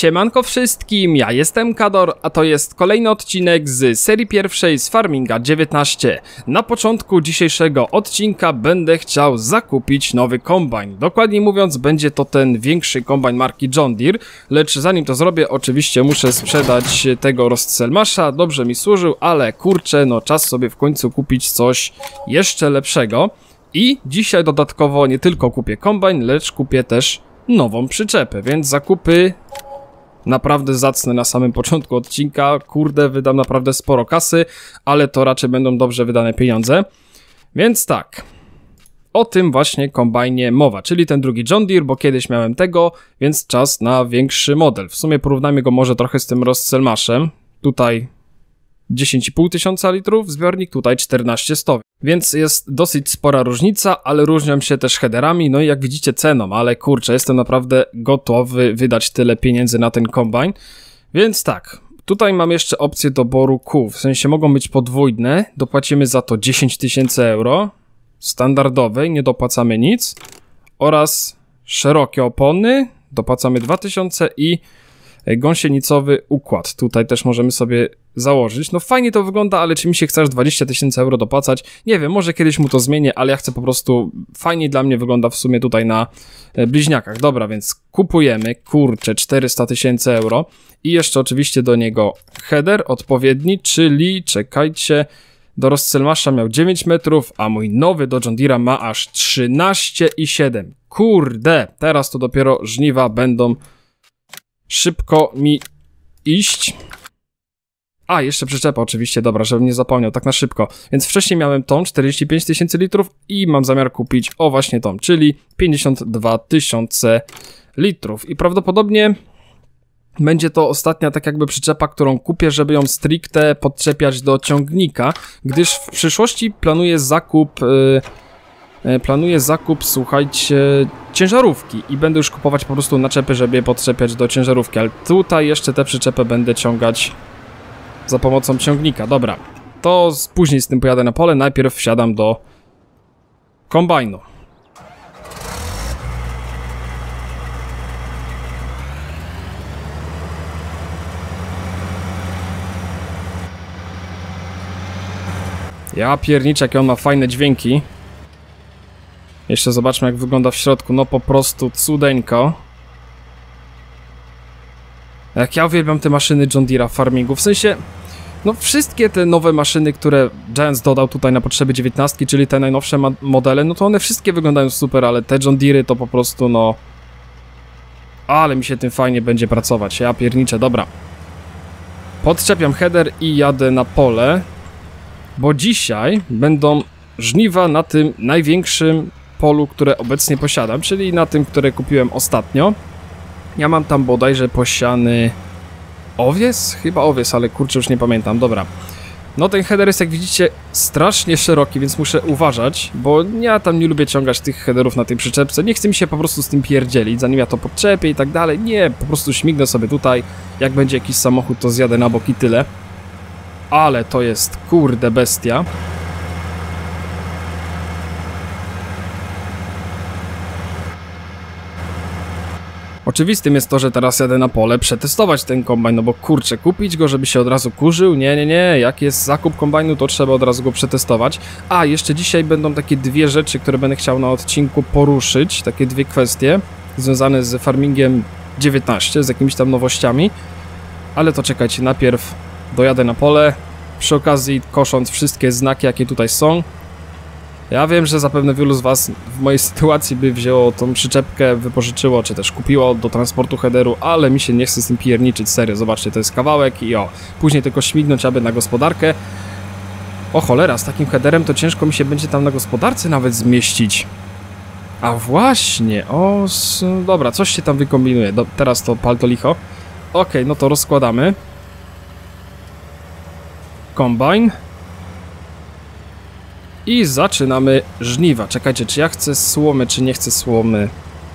Siemanko wszystkim, ja jestem Kador, a to jest kolejny odcinek z serii pierwszej z Farminga 19. Na początku dzisiejszego odcinka będę chciał zakupić nowy kombajn. Dokładniej mówiąc, będzie to ten większy kombajn marki John Deere, lecz zanim to zrobię, oczywiście muszę sprzedać tego Rostselmasza. Dobrze mi służył, ale kurczę, no czas sobie w końcu kupić coś jeszcze lepszego. I dzisiaj dodatkowo nie tylko kupię kombajn, lecz kupię też nową przyczepę, więc zakupy naprawdę zacne na samym początku odcinka. Kurde, wydam naprawdę sporo kasy, ale to raczej będą dobrze wydane pieniądze. Więc tak, o tym właśnie kombajnie mowa, czyli ten drugi John Deere, bo kiedyś miałem tego, więc czas na większy model. W sumie porównajmy go może trochę z tym Rostselmaszem. Tutaj 10,5 tysiąca litrów zbiornik, tutaj 1400. Więc jest dosyć spora różnica, ale różnią się też headerami, no i jak widzicie ceną, ale kurczę, jestem naprawdę gotowy wydać tyle pieniędzy na ten kombajn. Więc tak, tutaj mam jeszcze opcję doboru kół, w sensie mogą być podwójne, dopłacimy za to 10 tysięcy euro, standardowej, nie dopłacamy nic, oraz szerokie opony, dopłacamy 2000 i gąsienicowy układ. Tutaj też możemy sobie założyć. No fajnie to wygląda, ale czy mi się chce aż 20 tysięcy euro dopłacać? Nie wiem, może kiedyś mu to zmienię, ale ja chcę po prostu... Fajnie dla mnie wygląda w sumie tutaj na bliźniakach. Dobra, więc kupujemy, kurczę, 400 tysięcy euro i jeszcze oczywiście do niego header odpowiedni, czyli, czekajcie, do Rostselmasza miał 9 metrów, a mój nowy do John Deere'a ma aż 13,7. Kurde, teraz to dopiero żniwa będą szybko mi iść. A, jeszcze przyczepa oczywiście, dobra, żebym nie zapomniał, tak na szybko. Więc wcześniej miałem tą, 45 tysięcy litrów i mam zamiar kupić, o właśnie tą, czyli 52 tysiące litrów. I prawdopodobnie będzie to ostatnia tak jakby przyczepa, którą kupię, żeby ją stricte podczepiać do ciągnika, gdyż w przyszłości planuję zakup, słuchajcie, ciężarówki i będę już kupować po prostu naczepy, żeby je podczepiać do ciężarówki, ale tutaj jeszcze tę przyczepę będę ciągać za pomocą ciągnika. Dobra, to później z tym pojadę na pole, najpierw wsiadam do kombajnu. Ja pierniczę, jakie on ma fajne dźwięki. Jeszcze zobaczmy, jak wygląda w środku. No po prostu cudeńko. Jak ja uwielbiam te maszyny John Deere'a w farmingu. W sensie, no wszystkie te nowe maszyny, które Giants dodał tutaj na potrzeby 19, czyli te najnowsze modele, no to one wszystkie wyglądają super, ale te John Deere'y to po prostu, no... Ale mi się tym fajnie będzie pracować. Ja pierniczę, dobra. Podczepiam header i jadę na pole, bo dzisiaj będą żniwa na tym największym polu, które obecnie posiadam, czyli na tym, które kupiłem ostatnio. Ja mam tam bodajże posiany owies? Chyba owies, ale kurczę, już nie pamiętam. Dobra. No ten header jest, jak widzicie, strasznie szeroki, więc muszę uważać, bo ja tam nie lubię ciągać tych headerów na tej przyczepce. Nie chce mi się po prostu z tym pierdzielić, zanim ja to podczepię i tak dalej. Nie, po prostu śmignę sobie tutaj. Jak będzie jakiś samochód, to zjadę na bok i tyle. Ale to jest, kurde, bestia. Oczywistym jest to, że teraz jadę na pole przetestować ten kombajn, no bo kurczę, kupić go, żeby się od razu kurzył? Nie, jak jest zakup kombajnu, to trzeba od razu go przetestować. A, jeszcze dzisiaj będą takie dwie rzeczy, które będę chciał na odcinku poruszyć, takie dwie kwestie związane z Farmingiem 19, z jakimiś tam nowościami. Ale to czekajcie, najpierw dojadę na pole, przy okazji kosząc wszystkie znaki, jakie tutaj są. Ja wiem, że zapewne wielu z was w mojej sytuacji by wzięło tą przyczepkę, wypożyczyło, czy też kupiło do transportu headeru, ale mi się nie chce z tym pierniczyć, serio, zobaczcie, to jest kawałek i o, później tylko śmignąć aby na gospodarkę. O cholera, z takim headerem to ciężko mi się będzie tam na gospodarce nawet zmieścić. A właśnie, dobra, coś się tam wykombinuje, teraz to pal to licho. Okej, no to rozkładamy. Kombajn. I zaczynamy żniwa. Czekajcie, czy ja chcę słomy, czy nie chcę słomy?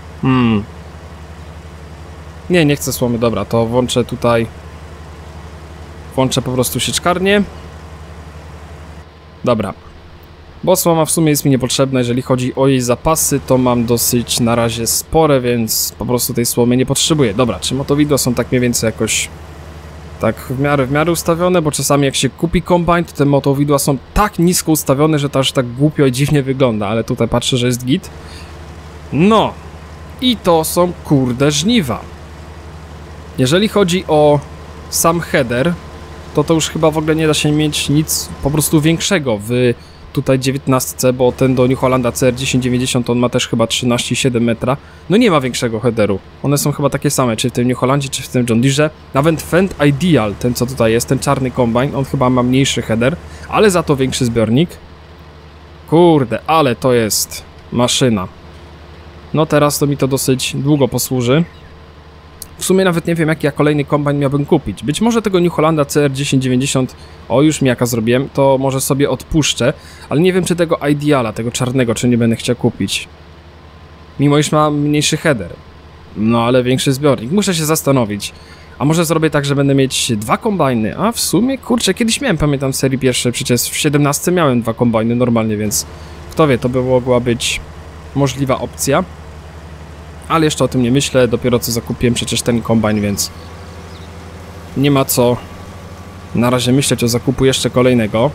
Nie chcę słomy, dobra, to włączę tutaj... Włączę po prostu sieczkarnię. Dobra. bo słoma w sumie jest mi niepotrzebna. Jeżeli chodzi o jej zapasy, to mam dosyć na razie spore, więc po prostu tej słomy nie potrzebuję. Dobra, czy motowidła są tak mniej więcej jakoś tak w miarę ustawione, bo czasami jak się kupi kombajn, to te motowidła są tak nisko ustawione, że to aż tak głupio i dziwnie wygląda, ale tutaj patrzę, że jest git. No i to są kurde żniwa. Jeżeli chodzi o sam header, to już chyba w ogóle nie da się mieć nic po prostu większego w tutaj 19, bo ten do New Hollanda CR1090 on ma też chyba 13,7 metra. No nie ma większego headeru. One są chyba takie same, czy w tym New Hollandzie, czy w tym John Deere. Nawet Fendt Ideal, ten co tutaj jest, ten czarny kombajn, on chyba ma mniejszy header, ale za to większy zbiornik. Kurde, ale to jest maszyna. No teraz to mi to dosyć długo posłuży. W sumie nawet nie wiem, jaki ja kolejny kombajn miałbym kupić. Być może tego New Hollanda CR1090, o już mi jaka zrobiłem, to może sobie odpuszczę, ale nie wiem, czy tego Ideala, tego czarnego, czy nie będę chciał kupić. Mimo iż ma mniejszy header. No ale większy zbiornik. Muszę się zastanowić. A może zrobię tak, że będę mieć dwa kombajny? A w sumie, kurczę, kiedyś miałem, pamiętam, w serii pierwszej, przecież w 17 miałem dwa kombajny normalnie, więc kto wie, to by mogła być możliwa opcja. Ale jeszcze o tym nie myślę, dopiero co zakupiłem przecież ten kombajn, więc nie ma co na razie myśleć o zakupu jeszcze kolejnego.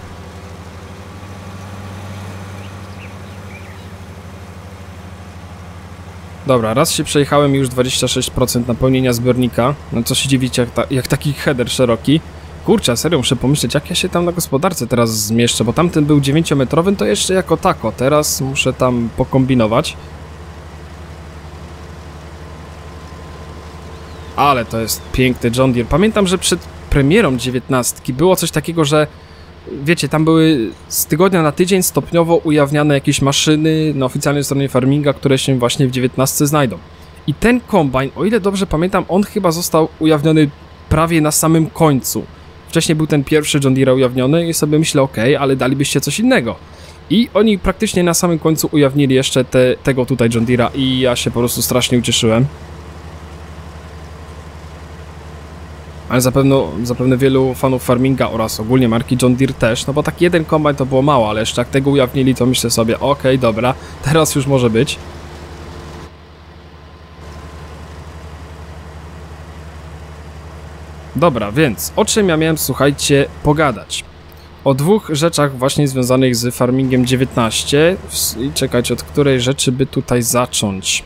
Dobra, raz się przejechałem już 26% napełnienia zbiornika. No co się dziwicie, jak taki header szeroki. Kurczę, serio, muszę pomyśleć, jak ja się tam na gospodarce teraz zmieszczę, bo tamten był 9-metrowy, to jeszcze jako tako. Teraz muszę tam pokombinować. Ale to jest piękny John Deere. Pamiętam, że przed premierą 19 było coś takiego, że wiecie, tam były z tygodnia na tydzień stopniowo ujawniane jakieś maszyny na oficjalnej stronie Farminga, które się właśnie w 19 znajdą. I ten kombajn, o ile dobrze pamiętam, on chyba został ujawniony prawie na samym końcu. Wcześniej był ten pierwszy John Deere ujawniony i sobie myślę, okej, ale dalibyście coś innego. I oni praktycznie na samym końcu ujawnili jeszcze tego tutaj John Deere'a i ja się po prostu strasznie ucieszyłem. Ale zapewne wielu fanów Farminga oraz ogólnie marki John Deere też, no bo taki jeden kombajn to było mało, ale jeszcze jak tego ujawnili, to myślę sobie, okej, dobra, teraz już może być. Dobra, więc o czym ja miałem, słuchajcie, pogadać? O dwóch rzeczach właśnie związanych z Farmingiem 19 i czekajcie, od której rzeczy by tutaj zacząć.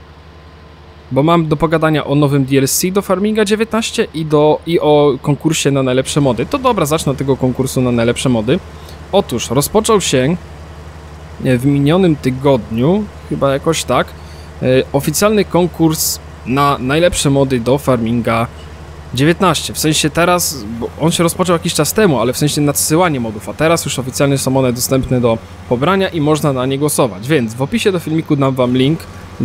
Bo mam do pogadania o nowym DLC do Farminga 19 i o konkursie na najlepsze mody. To dobra, zacznę od tego konkursu na najlepsze mody. Otóż rozpoczął się w minionym tygodniu, chyba jakoś tak, oficjalny konkurs na najlepsze mody do Farminga 19. W sensie teraz, bo on się rozpoczął jakiś czas temu, ale w sensie nadsyłanie modów, a teraz już oficjalnie są one dostępne do pobrania i można na nie głosować. Więc w opisie do filmiku dam wam link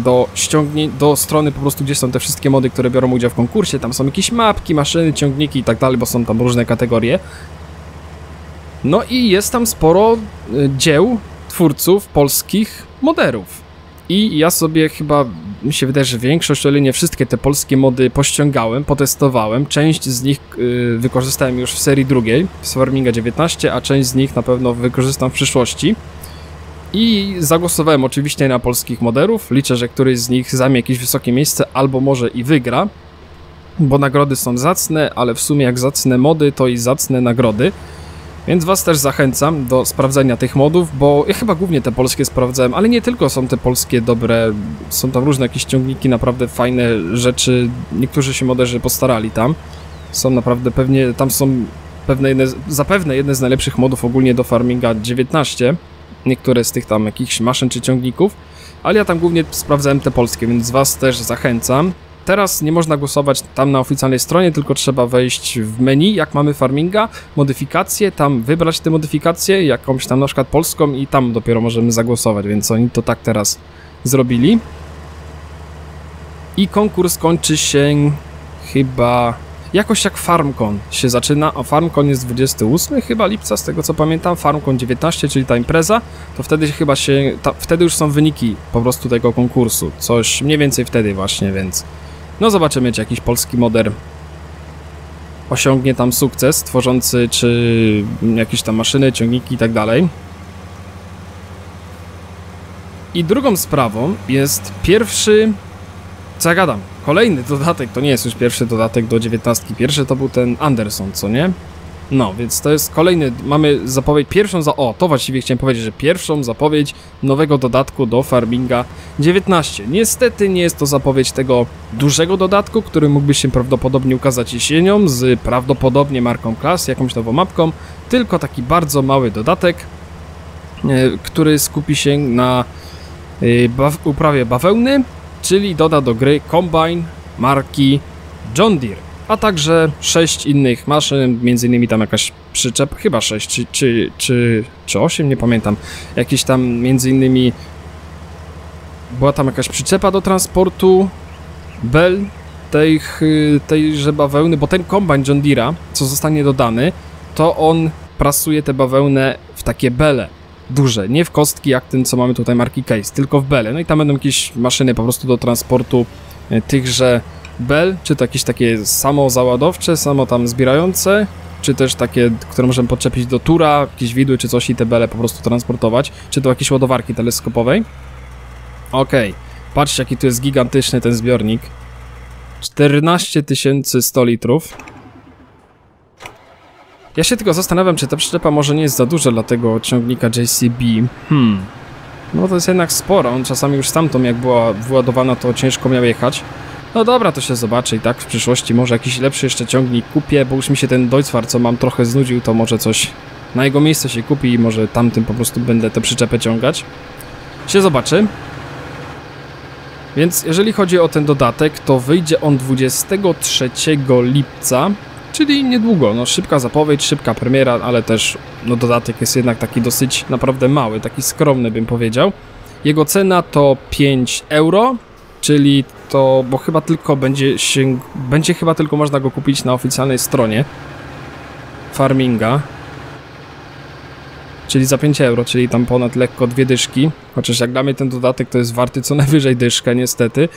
do strony po prostu, gdzie są te wszystkie mody, które biorą udział w konkursie. Tam są jakieś mapki, maszyny, ciągniki i tak dalej, bo są tam różne kategorie. No i jest tam sporo dzieł twórców polskich moderów. I ja sobie chyba, mi się wydaje, że większość, ale nie wszystkie te polskie mody pościągałem, potestowałem. Część z nich wykorzystałem już w serii drugiej, z Farminga 19, a część z nich na pewno wykorzystam w przyszłości. I zagłosowałem oczywiście na polskich moderów. Liczę, że któryś z nich zajmie jakieś wysokie miejsce, albo może i wygra. Bo nagrody są zacne, ale w sumie jak zacne mody, to i zacne nagrody. Więc was też zachęcam do sprawdzenia tych modów, bo ja chyba głównie te polskie sprawdzałem, ale nie tylko są te polskie dobre, są tam różne jakieś ciągniki, naprawdę fajne rzeczy, niektórzy się moderzy postarali tam. Są naprawdę pewnie, tam są zapewne jedne z najlepszych modów ogólnie do Farminga 19. Niektóre z tych tam jakichś maszyn czy ciągników, ale ja tam głównie sprawdzałem te polskie, więc was też zachęcam. Teraz nie można głosować tam na oficjalnej stronie, tylko trzeba wejść w menu, jak mamy Farminga, modyfikacje, tam wybrać te modyfikacje, jakąś tam na przykład polską i tam dopiero możemy zagłosować, więc oni to tak teraz zrobili. I konkurs kończy się chyba jakoś jak FarmCon się zaczyna, a FarmCon jest 28 chyba lipca, z tego co pamiętam, FarmCon 19, czyli ta impreza, to wtedy chyba wtedy już są wyniki po prostu tego konkursu, coś mniej więcej wtedy właśnie, więc no zobaczymy, czy jakiś polski moder osiągnie tam sukces tworzący, czy jakieś tam maszyny, ciągniki i tak dalej. I drugą sprawą jest pierwszy... Co ja gadam? Kolejny dodatek, to nie jest już pierwszy dodatek do 19. Pierwszy to był ten Anderson, co nie? No, więc to jest kolejny, mamy zapowiedź, to właściwie chciałem powiedzieć, że pierwszą zapowiedź nowego dodatku do Farminga 19. Niestety nie jest to zapowiedź tego dużego dodatku, który mógłby się prawdopodobnie ukazać jesienią z prawdopodobnie marką Class, jakąś nową mapką, tylko taki bardzo mały dodatek, który skupi się na uprawie bawełny, czyli doda do gry Combine marki John Deere, a także 6 innych maszyn, między innymi tam jakaś przyczep, chyba 6 czy 8, nie pamiętam, jakieś tam między innymi była tam jakaś przyczepa do transportu bel tejże bawełny, bo ten Combine John Deere'a, co zostanie dodany, to on prasuje tę bawełnę w takie bele duże, nie w kostki jak ten, co mamy tutaj marki Case, tylko w bele. No i tam będą jakieś maszyny po prostu do transportu tychże bel, czy to jakieś takie samozaładowcze, samo tam zbierające, czy też takie, które możemy podczepić do tura, jakieś widły czy coś i te bele po prostu transportować, czy to jakieś ładowarki teleskopowej. Okej, patrzcie jaki tu jest gigantyczny ten zbiornik. 14 100 litrów. Ja się tylko zastanawiam, czy ta przyczepa może nie jest za duża dla tego ciągnika JCB. No to jest jednak sporo, on czasami już stamtąd jak była wyładowana, to ciężko miał jechać. No dobra, to się zobaczy i tak w przyszłości może jakiś lepszy jeszcze ciągnik kupię, bo już mi się ten Deutzfahr, co mam, trochę znudził, to może coś na jego miejsce się kupi i może tamtym po prostu będę tę przyczepę ciągać. Się zobaczy. Więc jeżeli chodzi o ten dodatek, to wyjdzie on 23 lipca, czyli niedługo. No szybka zapowiedź, szybka premiera, ale też no dodatek jest jednak taki dosyć naprawdę mały, taki skromny bym powiedział. Jego cena to 5 euro, czyli to, bo chyba tylko będzie chyba tylko można go kupić na oficjalnej stronie Farminga. Czyli za 5 euro, czyli tam ponad lekko 2 dyszki. Chociaż jak dla mnie ten dodatek to jest warty co najwyżej dyszkę, niestety.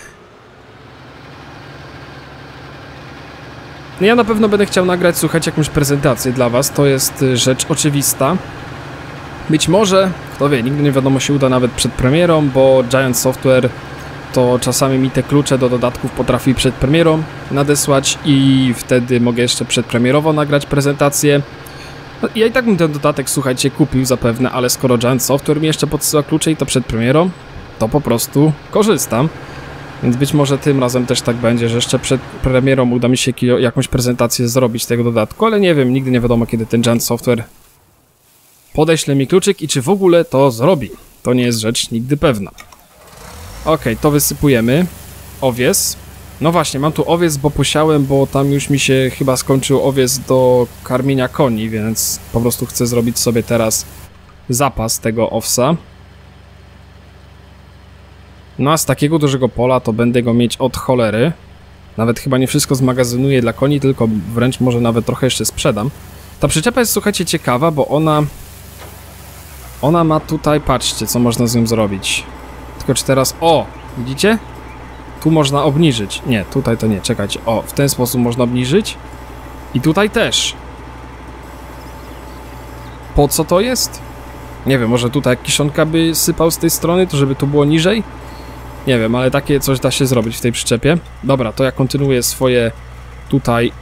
Ja na pewno będę chciał nagrać, słuchajcie, jakąś prezentację dla was. To jest rzecz oczywista. Być może, kto wie, nigdy nie wiadomo, się uda nawet przed premierą, bo Giant Software to czasami mi te klucze do dodatków potrafi przed premierą nadesłać i wtedy mogę jeszcze przedpremierowo nagrać prezentację. No, ja i tak bym ten dodatek, słuchajcie, kupił zapewne, ale skoro Giant Software mi jeszcze podsyła klucze i to przed premierą, to po prostu korzystam. Więc być może tym razem też tak będzie, że jeszcze przed premierą uda mi się jakąś prezentację zrobić tego dodatku, ale nie wiem, nigdy nie wiadomo, kiedy ten Giant Software podeśle mi kluczyk i czy w ogóle to zrobi. To nie jest rzecz nigdy pewna. Okej, to wysypujemy. Owies. No właśnie, mam tu owiec, bo posiałem, bo tam już mi się chyba skończył owiec do karmienia koni, więc po prostu chcę zrobić sobie teraz zapas tego owsa. No a z takiego dużego pola to będę go mieć od cholery. Nawet chyba nie wszystko zmagazynuję dla koni, tylko wręcz może nawet trochę jeszcze sprzedam. Ta przyczepa jest, słuchajcie, ciekawa, bo ona ma tutaj, patrzcie, co można z nią zrobić. Tylko czy teraz, o, widzicie? Tu można obniżyć. Nie, tutaj to nie, czekajcie. O, w ten sposób można obniżyć. I tutaj też. Po co to jest? Nie wiem, może tutaj kiszonka by sypał z tej strony, to żeby tu było niżej? Nie wiem, ale takie coś da się zrobić w tej przyczepie. Dobra, to ja kontynuuję swoje tutaj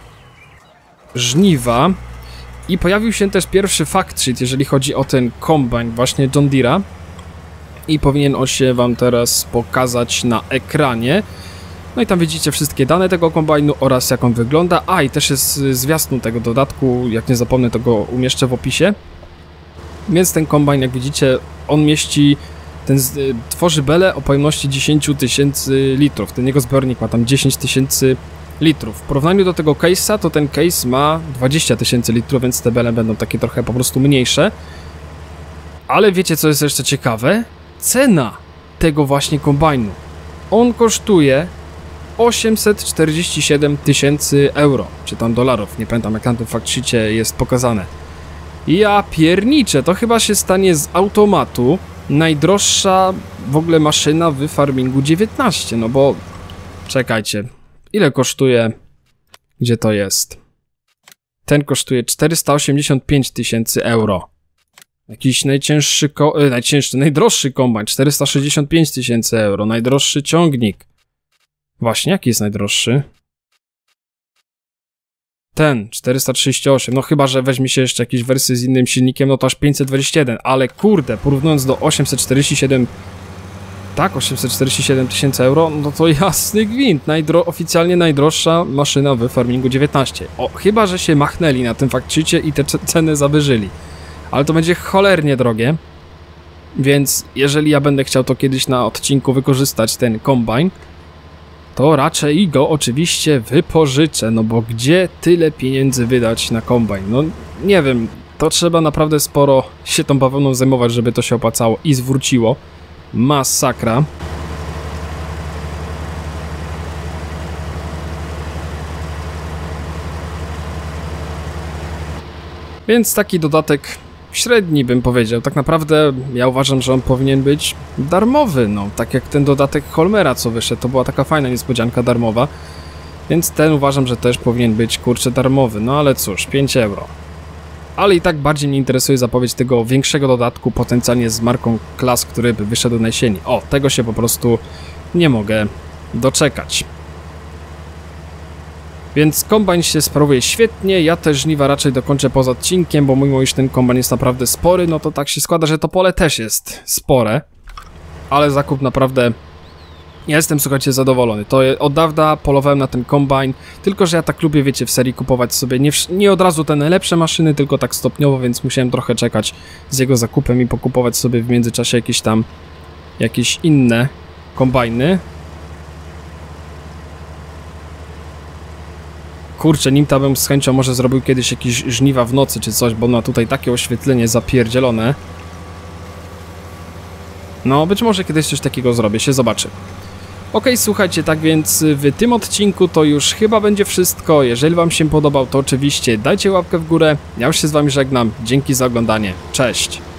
żniwa. I pojawił się też pierwszy fact sheet, jeżeli chodzi o ten kombajn właśnie John Deere'a. I powinien on się wam teraz pokazać na ekranie. No i tam widzicie wszystkie dane tego kombajnu oraz jak on wygląda. A i też jest zwiastun tego dodatku, jak nie zapomnę, to go umieszczę w opisie. Więc ten kombajn, jak widzicie, on mieści, tworzy belę o pojemności 10 000 litrów. Ten jego zbiornik ma tam 10 000 litrów. W porównaniu do tego case'a, to ten case ma 20 000 litrów, więc te bele będą takie trochę po prostu mniejsze. Ale wiecie, co jest jeszcze ciekawe? Cena tego właśnie kombajnu. On kosztuje 847 000 euro, czy tam dolarów, nie pamiętam jak na tym fact sheetie jest pokazane. Ja pierniczę, to chyba się stanie z automatu najdroższa w ogóle maszyna w Farmingu 19, no bo czekajcie, ile kosztuje, gdzie to jest? Ten kosztuje 485 000 euro. Jakiś najdroższy kombajn, 465 000 euro, najdroższy ciągnik. Właśnie, jaki jest najdroższy? Ten, 438, no chyba, że weźmie się jeszcze jakieś wersje z innym silnikiem, no to aż 521, ale kurde, porównując do 847... Tak, 847 000 euro, no to jasny gwint, oficjalnie najdroższa maszyna w Farmingu 19. O, chyba, że się machnęli na tym fakcicie i te ceny zawyżyli. Ale to będzie cholernie drogie, więc jeżeli ja będę chciał to kiedyś na odcinku wykorzystać, ten kombajn, to raczej go oczywiście wypożyczę, no bo gdzie tyle pieniędzy wydać na kombajn? No nie wiem, to trzeba naprawdę sporo się tą bawełną zajmować, żeby to się opłacało i zwróciło. Masakra. Więc taki dodatek średni bym powiedział. Tak naprawdę ja uważam, że on powinien być darmowy, no tak jak ten dodatek Holmera co wyszedł, to była taka fajna niespodzianka darmowa. Więc ten uważam, że też powinien być kurczę darmowy, no ale cóż, 5 euro. Ale i tak bardziej mnie interesuje zapowiedź tego większego dodatku potencjalnie z marką Class, który by wyszedł na jesieni. O, tego się po prostu nie mogę doczekać. Więc kombajn się sprawuje świetnie, ja też żniwa raczej dokończę poza odcinkiem, bo mimo iż ten kombajn jest naprawdę spory, no to tak się składa, że to pole też jest spore. Ale zakup naprawdę... Ja jestem, słuchajcie, zadowolony. To od dawna polowałem na ten kombajn, tylko że ja tak lubię, wiecie, w serii kupować sobie nie od razu te najlepsze maszyny, tylko tak stopniowo, więc musiałem trochę czekać z jego zakupem i pokupować sobie w międzyczasie jakieś inne kombajny. Kurczę, Nimta bym z chęcią może zrobił kiedyś jakieś żniwa w nocy czy coś, bo ma tutaj takie oświetlenie zapierdzielone. No, być może kiedyś coś takiego zrobię, się zobaczy. Okej, słuchajcie, tak więc w tym odcinku to już chyba będzie wszystko. Jeżeli wam się podobał, to oczywiście dajcie łapkę w górę. Ja już się z wami żegnam. Dzięki za oglądanie. Cześć!